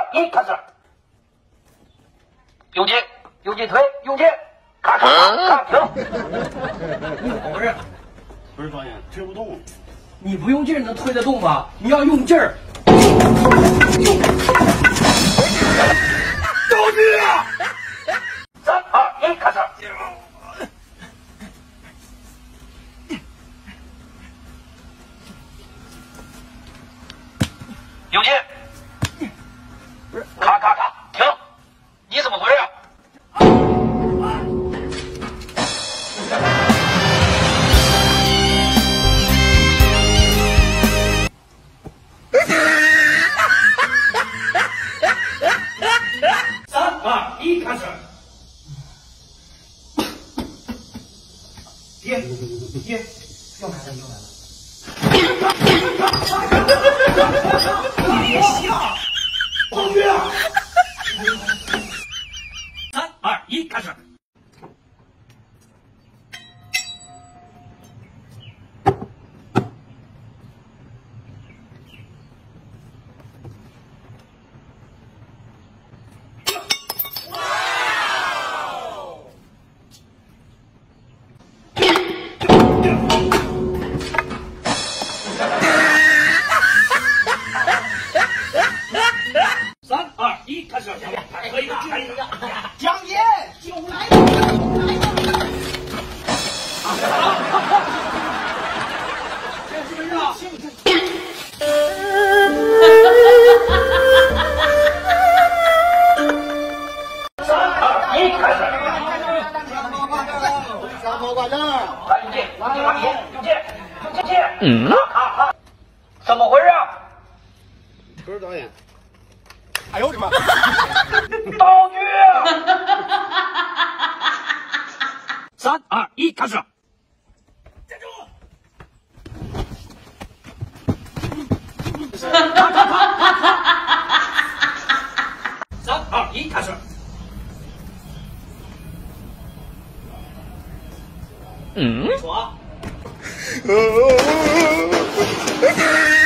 1，开始。用劲，用劲推，用劲，咔咔咔咔，停。 你怎么回事？ 不是导演，推不动。 你不用劲儿能推得动吗？你要用劲儿。 有劲啊！3、2、1，开始。用劲，不是，咔咔咔，停！你怎么回事？3、2、1，开始。爹，爹，又来了，又来了。别笑，同学。3、2、1，开始。3、2、1，开始！还可以的，还可以的。 蒋爷，酒来了，酒来了！这是不是啊？ 3、2、1，开始！ 三毛挂正， 来用劲，用劲，用劲，用劲，用劲！咔咔咔！怎么回事？ 不是导演。哎呦我的妈！ 道具。3、2、1，开始。站住！咔咔咔！3、2、1，开始。没错啊。